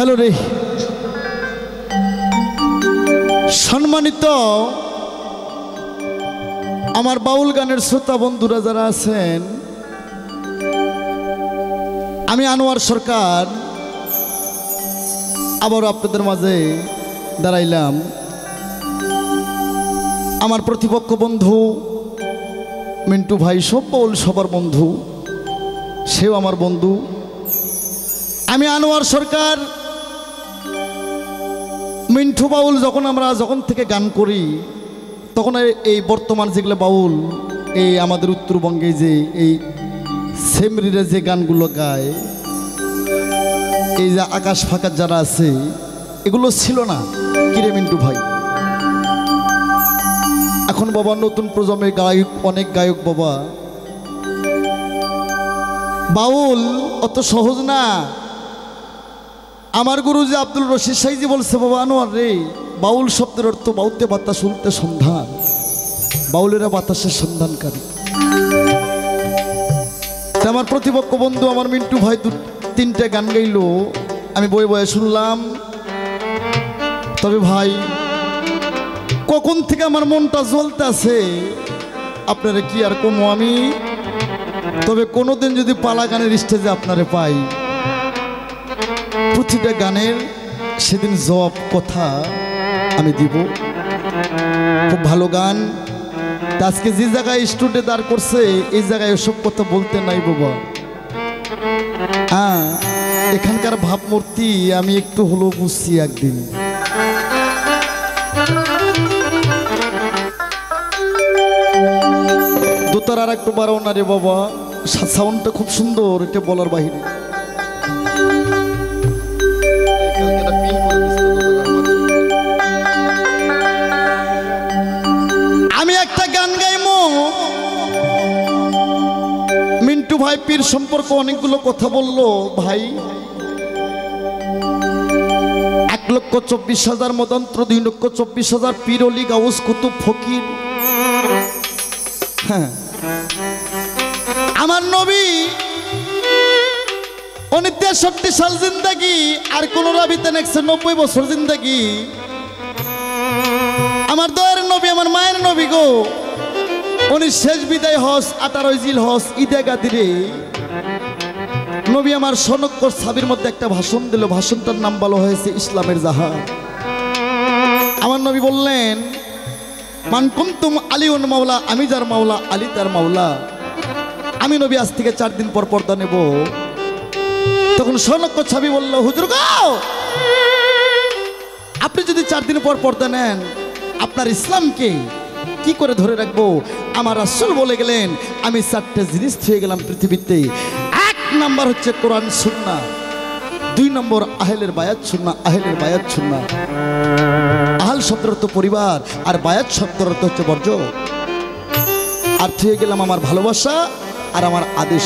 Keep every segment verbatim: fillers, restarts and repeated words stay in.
Hello রে সম্মানিত আমার বাউল গানের শ্রোতা বন্ধুরা যারা আছেন, আমি আনোয়ার সরকার আবার আপনাদের মাঝে দাঁড়াইলাম। আমার প্রতিপক্ষ বন্ধু মিন্টু ভাই, সব বাউল সবার বন্ধু, সেও আমার বন্ধু। আমি আনোয়ার সরকার, মিন্টু বাউল যখন আমরা যখন থেকে গান করি তখন এই বর্তমান যেগুলো বাউল এই আমাদের উত্তরবঙ্গে যে এই সেমরিরা যে গানগুলো গায়, এই যে আকাশ ফাঁকা যারা আছে, এগুলো ছিল না। কিরে মিন্টু ভাই, এখন বাবা নতুন প্রজন্মের গায়ক, অনেক গায়ক বাবা। বাউল অত সহজ না। আমার গুরু যে আব্দুল রশিদ সাইজি বলছে, বাবা আনোয়ার রে, বাউল শব্দের অর্থ বাউতে বাতাস উল্টে সন্ধান, বাউলেরা বাতাসের সন্ধানকারী। আমার প্রতিপক্ষ বন্ধু আমার মিন্টু ভাই দু তিনটে গান গাইল, আমি বয়ে বয়ে শুনলাম। তবে ভাই কখন থেকে আমার মনটা জ্বলতে আছে, আপনারা কি আর কমো আমি। তবে কোনোদিন যদি পালা গানের স্টেজে আপনারে পাই, প্রতিটা গানের সেদিন জবাব কথা আমি দিব। খুব ভালো গান। আজকে যে জায়গায় স্টুডিও দাঁড় করছে, এই জায়গায় ওসব কথা বলতে নাই বাবা। হ্যাঁ, এখানকার ভাবমূর্তি আমি একটু হলেও বুঝছি একদিন। দোতার আর একটু বাড়াও না রে বাবা, সাউন্ডটা খুব সুন্দর, এটা বলার বাহিরে। আমি একটা গান গাইমো। মিন্টু ভাই পীর সম্পর্কে অনেকগুলো কথা বললো। ভাই এক লক্ষ চব্বিশ হাজার মদন্ত্র, দুই লক্ষ চব্বিশ হাজার পীর অলি গাউস কুতুব ফকির। হ্যাঁ, আমার নবী উনি তেষট্টি সাল জিন্দাগি, আর কোন রাবিতে একশো নব্বই বছর জিন্দাগি। আমার দয়ের নবী, আমার মায়ের নবী গো, উনি শেষ বিদায় হস আঠারোই জিল হস ঈদে গাদিরে নবী আমার সনক্কর সাবির মধ্যে একটা ভাষণ দিল। ভাষণটার নাম বলা হয়েছে ইসলামের জাহাজ। আমার নবী বললেন, মান কুনতুম আলিউন মাওলা, আমি যার মাওলা আলী তার মাওলা। আমি নবী আজ থেকে চার দিন পর পর্দা নেব। তখন সনক্কর সাবি বলল, হুজুর গো, আপনি যদি চার দিন পর পর্দা নেন, আপনার ইসলামকে কি করে ধরে রাখবো? আমার রাসূল বলে গেলেন, আমি চারটে জিনিস হয়ে গেলাম পৃথিবীতে। এক নাম্বার হচ্ছে কোরআন সুন্নাহ, দুই নম্বর আহলের বায়াত সুন্নাহ, আহলের বায়াত সুন্নাহ। আহল শব্দের অর্থ পরিবার, আর বায়াত শব্দের অর্থ হচ্ছে বর্জ্য। আর হয়ে গেলাম আমার ভালোবাসা আর আমার আদেশ।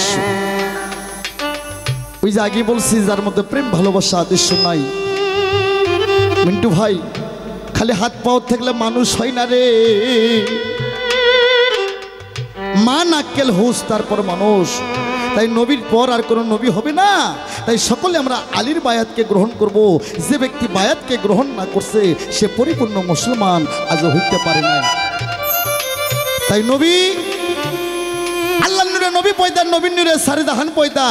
ওই যে আগে বলছি, যার মধ্যে প্রেম ভালোবাসা আদেশ নাই। মিন্টু ভাই, খালি হাত পাও থাকলে মানুষ হয় না রে। মান আক্কেল হুঁশ, তারপর মানুষ। তাই নবীর পর আর কোনো নবী হবে না। তাই সকলে আমরা আলীর বায়াতকে গ্রহণ করব। যে ব্যক্তি বায়াতকে গ্রহণ না করছে, সে পরিপূর্ণ মুসলমান আজও হইতে পারে না। তাই নবী, আল্লাহ নূরে নবী পয়দা, নবীর নূরে সারে জাহান পয়দা।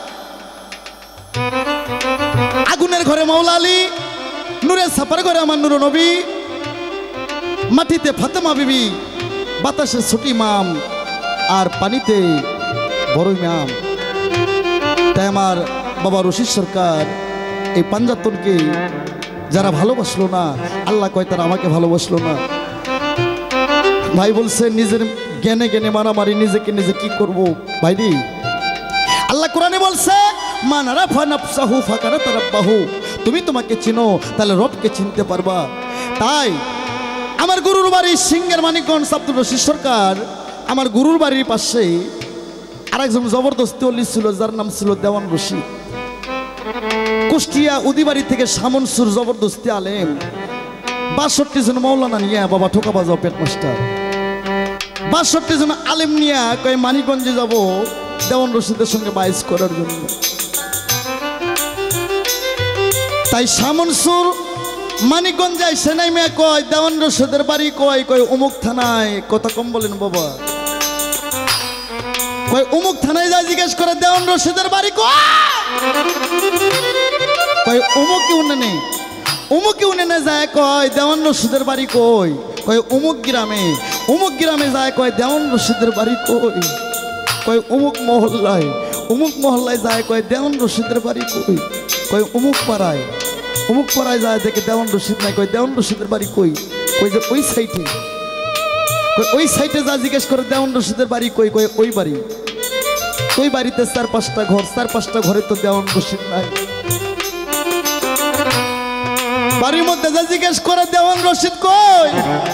আগুনের ঘরে মাওলা আলী, নূরে সাপার ঘরে আমার নূর নবী, মাটিতে ফাতেমা বিবি, বাতাসে ছোট ইমাম, আর পানিতে বড় ইমাম। তাই আমার বাবা রশিদ সরকার এই পাঞ্জাতনকে যারা ভালোবাসলো না, আল্লাহ কয় তারা আমাকে ভালোবাসলো না। ভাই বলছে নিজের জ্ঞানে জ্ঞানে মারামারি, নিজেকে নিজে কি করব ভাইরি। আল্লাহ কোরআনে বলছে, মান আরাফা নাফসাহু ফাকারা তারাব্বাহু, তুমি তোমাকে চিনো তাহলে রবকে চিনতে পারবা। তাই আমার গুরুর বাড়ি সিংহের মানিকগঞ্জ, আব্দুল রশিদ সরকার, আমার গুরুর বাড়ির পাশে আরেকজন জবরদস্তি অলি ছিল, যার নাম ছিল দেওয়ান রশিদ। কুষ্টিয়া উদিবাড়ি থেকে শামনসুর জবরদস্তি আলেম, বাষট্টি জন মৌলানা নিয়ে বাবা ঠোকা বাজাও পেট মাস্টার, বাষট্টি জন আলেম নিয়ে কয় মানিকগঞ্জে যাব দেওয়ান রশিদের সঙ্গে বাইস করার জন্য। তাই শামনসুর মানিকগঞ্জ আইসে নাই মেয়ে কয় দেওয়ান রশিদের বাড়ি কয় কয় অমুক থানায়, কথা কম বলেন বাবা, কয় অমুক থানায় যা জিজ্ঞেস করে দেওয়ান রশিদের বাড়ি কয়, কয় অমুক উন্নয়নে অমুক উন্নয়নে যায় কয় দেওয়ান রশিদের বাড়ি কই, কয় অমুক গ্রামে, অমুক গ্রামে যায় কয় দেওয়ান রশিদের বাড়ি কই, কয় অমুক মহল্লায়, অমুক মহল্লায় যায় কয় দেওয়ান রশিদের বাড়ি কই, কয় অমুক পাড়ায়, অমুক পাড়ায় যায় দেখে দেওয়ান রশিদ নাই, কয় দেওয়ান রশিদের বাড়ি কই, কই যে ওই সাইডে, কয় ওই সাইডে যা জিজ্ঞেস করে দেওয়ান রশিদের বাড়ি কই, কয় ওই বাড়ি, ওই বাড়িতে চার পাঁচটা ঘর, চার পাঁচটা ঘরে তো দেওয়ান রশিদ নাই, বাড়ির মধ্যে যা জিজ্ঞেস করে দেওয়ান রশিদ কই,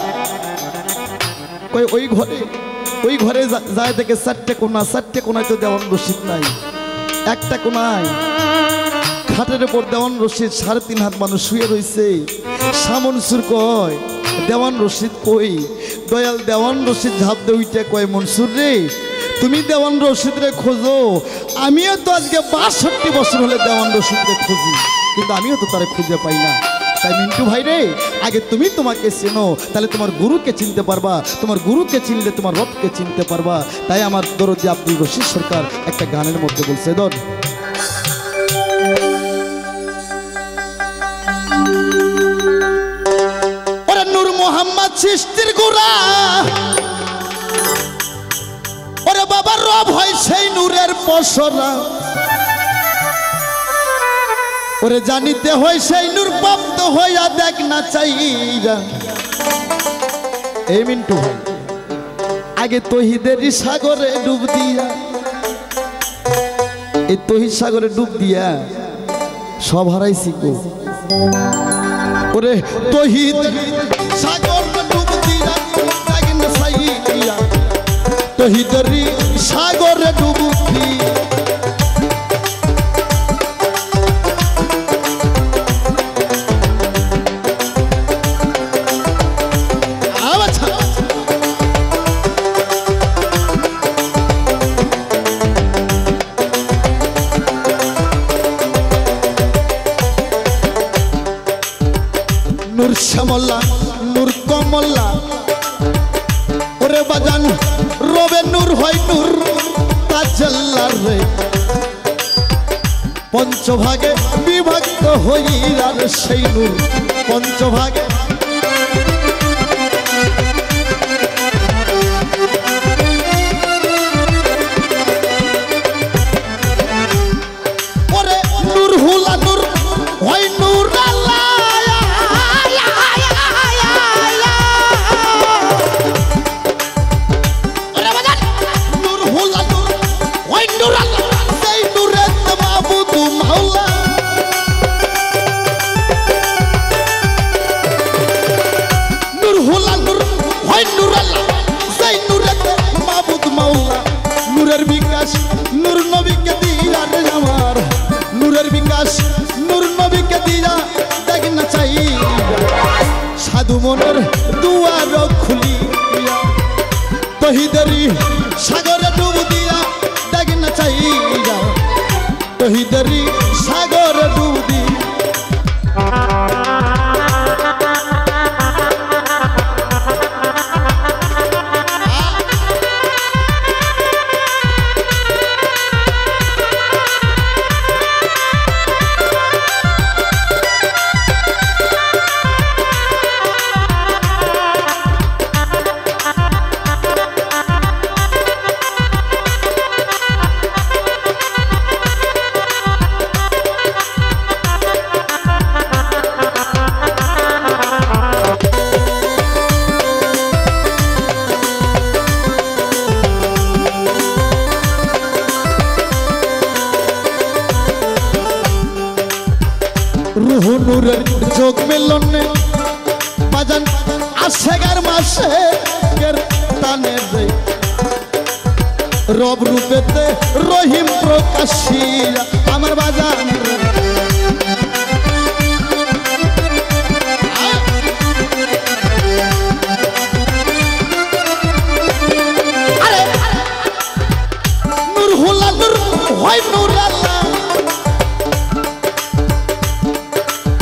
কই ওই ঘরে, ওই ঘরে যায় দেখে চারটে কোনা, চারটে কোনায় তো দেওয়ান রশিদ নাই, একটা কোনায় খাটের উপর দেওয়ান রশিদ সাড়ে তিন হাত মানুষ শুয়ে রয়েছে। শামনসুর কয় দেওয়ান রশিদ কই, দয়াল দেওয়ান রশিদ ঝাঁপ দে উইটা কয় মনসুর রে তুমি দেওয়ান রশিদ রে খোঁজো, আমিও তো আজকে বাষট্টি বছর হলে দেওয়ান রশিদ রে খুঁজি, কিন্তু আমিও তো তারা খুঁজে পাই না। তাই মিন্টু ভাই রে আগে তুমি তোমাকে চেনো, তাহলে তোমার গুরুকে চিনতে পারবা, তোমার গুরুকে চিনলে তোমার রবকে চিনতে পারবা। তাই আমার দরদি আব্দুল রশিদ সরকার একটা গানের মধ্যে বলছে, ধর ওরে নূর মোহাম্মদ সৃষ্টির গোড়া, ওরে বাবার রব হয় সেই নূরের পসরা, ওরে জানিতে হয় সেই নূর প্রাপ্ত হইয়া দেখ না চাইরা। এই মিন্টু ভাই আগে তহিদেরই সাগরে ডুব দিয়া, এই তহিদ সাগরে ডুব দিয়া সব হারাইছি গো, ওরে তহিদ সাগর ডুব দিয়া দেখ না চাইরা, তহিদেরই সাগরে ডুব দিয়া নূর শ্যামলা নূর কমলা, ওরে বাজান রবে নূর হয় নূর তাজাল্লার রে, পঞ্চভাগে বিভক্ত হইয়ার সেই নূর পঞ্চভাগে, ওরে নূর হুলা নূর হয় নূর আল্লাহ, নূরের বিকাশ নূর নবীকে দিয়া রে আমার, নূরের বিকাশ নূর নবীকে দিয়া দেখ না চাই, সাধু মনের দুয়ার খুলিয়া তহিদেরই সাগরে ডুব দিয়া দেখ না চাই, তহিদেরই সাগরে ডুব দিয়া। রুহ নূরের যোগ মিলনে বাজান আশেগার মাসে টানে রে, রব রূপেতে রহিম প্রকাশিয়া আমার বাজান, নূর হুলা নূর হয় নূর আল্লাহ,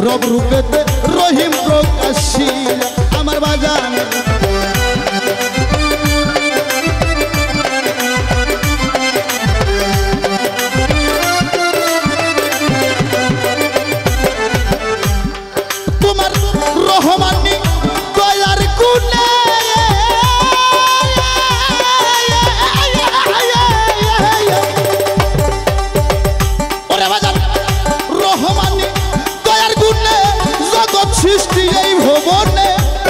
রব রূপেতে রহিম প্রকাশিয়া আমার বাজান তোমার রহমানি দয়ার গুণে ওরে বাজান রহমানি দয়ার গুণে জগৎ সৃষ্টি এই ভুবনে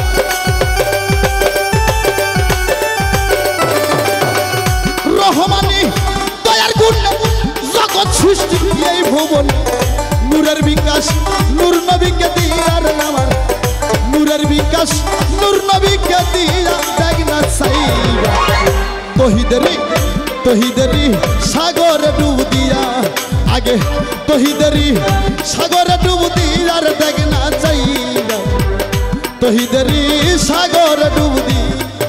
রহমানি দয়ার গুণে জগৎ সৃষ্টি এই ভুবনে নূরের বিকাশ নূর নবীকে দিয়ার নামার নূরের বিকাশ নূর নবীকে দিয়া দেখনা চাইবা তহিদেরি তহিদেরি সাগরে ডুব দিয়া আগে তহিদেরি সাগরে ডুব দিয়ার দেখনা চাইবা তহিদেরি সাগরে ডুব দিয়া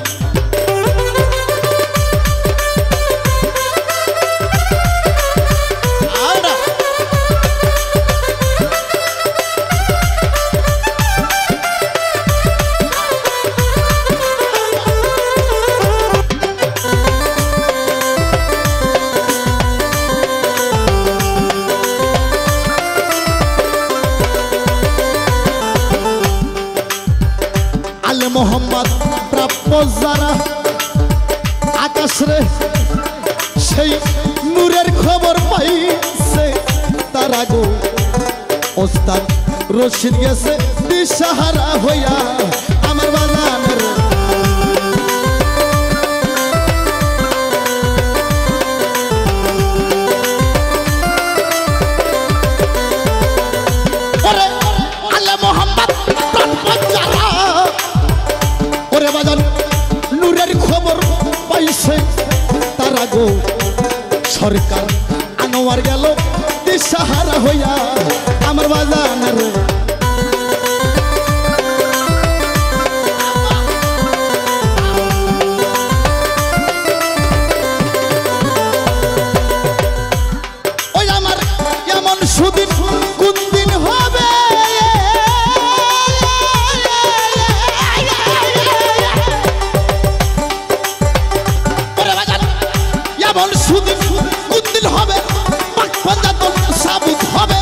মোহাম্মদ প্রাপ্য যারা আকাশ রে সেই নূরের খবর পাইছে তারা গো ওস্তাদ রশিদ গেছে দিশাহারা হইয়া আমার বাজানের ওরে আলে মোহাম্মদ প্রাপ্য যারা ওরে বাজান নূরের খবর পাইছে তারা গো সরকার আনোয়ার গেল দিশাহারা হইয়া আমার বাজানের ওই আমার এমন সুদিন কোন দিন হবে এমন সুদিন কোন দিন হবে পাক পাঞ্জাতন সাবুত হবে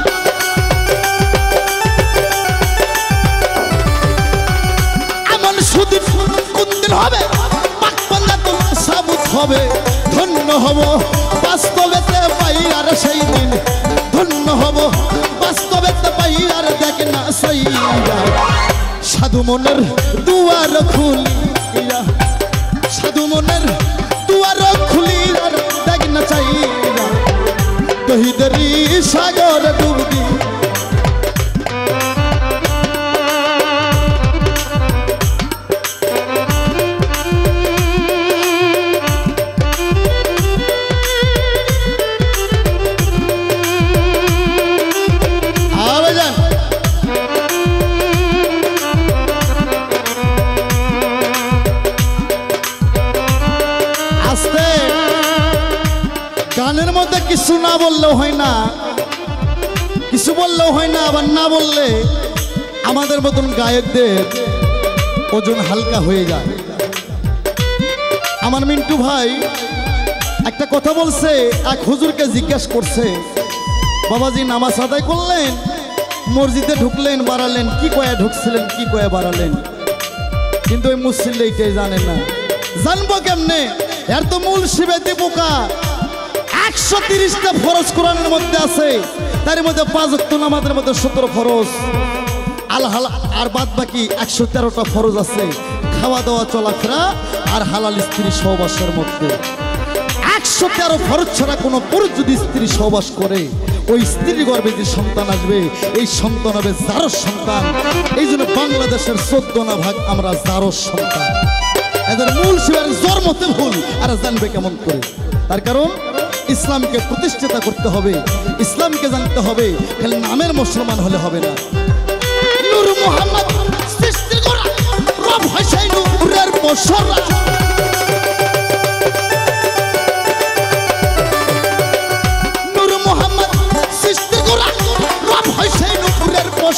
এমন সুদিন কোন দিন হবে পাক পাঞ্জাতন সাবুত হবে ধন্য হব বাস্তবেতে পাই আর সেই দিন ধন্য হব বাস্তবেতে পাই আর দেখ না সাইয়া সাধু মনের দুয়ার খুলিয়া সাধু মনের দুয়ার খুলিয়া দেখ না চাইয়া তহিদেরি সাগর ডুব দি গানের মধ্যে কিছু না বললেও হয় না কিছু বললেও হয় না আবার না বললে আমাদের মতন গায়কদের ওজন হালকা হয়ে যায় আমার মিন্টু ভাই একটা কথা বলছে এক হুজুরকে জিজ্ঞেস করছে বাবাজি নামাজ আদায় করলেন মসজিদে ঢুকলেন বাড়ালেন কি কয়ে ঢুকছিলেন কি কয়ে বাড়ালেন কিন্তু ওই মুসল্লি এইটাই জানে না জানবো কেমনে এর তো মূল শিবেতে পোকা একশো তিরিশটা ফরজ কোরআনের মধ্যে আছে তার মধ্যে পাঁচ ওয়াক্ত নামাজের মধ্যে সতেরো ফরজ আল হাল আর বাদ বাকি একশো তেরোটা ফরজ আছে খাওয়া দাওয়া চলাফেরা আর হালাল স্ত্রী সহবাসের মধ্যে একশো তেরো ফরজ ছাড়া কোনো পুরুষ যদি স্ত্রী সহবাস করে ওই স্ত্রীর গর্ভে যে সন্তান আসবে এই সন্তান হবে জারস সন্তান এই জন্য বাংলাদেশের চোদ্দ না ভাগ আমরা জারস সন্তান এদের মূল শিবের জন্মতে ভুল আর জানবে কেমন করে তার কারণ ইসলামকে প্রতিষ্ঠিত করতে হবে ইসলামকে জানতে হবে খালি নামের মুসলমান হলে হবে না নূর মুহাম্মদ সৃষ্টি করা রব হইছে নূরের মশলা নূর মুহাম্মদ সৃষ্টি করা রব হইছে নূরের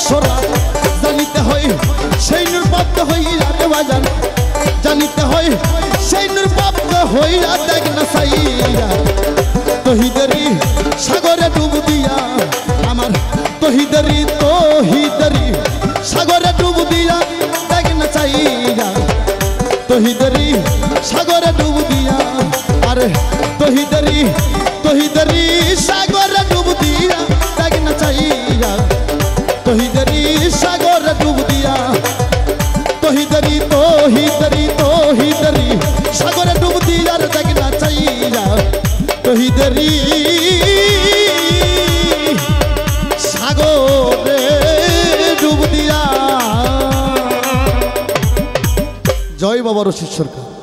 প্রাপ্ত হইয়া রে বাজান জানিতে হয় সেই নূর প্রাপ্ত হইয়া দেখ না সাইয়া তহিদেরি সাগরে ডুব দিয়া আমার তহিদেরি তহিদেরি সাগরে ডুব দিয়া দেখ না চাইয়া তহিদেরি সাগরে ডুব দিয়া আরে তহিদেরি তহিদেরি সাগরে ডুব দিয়া দেখ না চাইয়া তহিদেরি সাগরে ডুব দিয়া তহিদেরি তহিদেরি তহিদেরি সাগরে ডুব দিয়া দেখ না চাইয়া তহিদেরি সাগরে ডুব দিয়া। জয় বাবা রশিদ সরকার।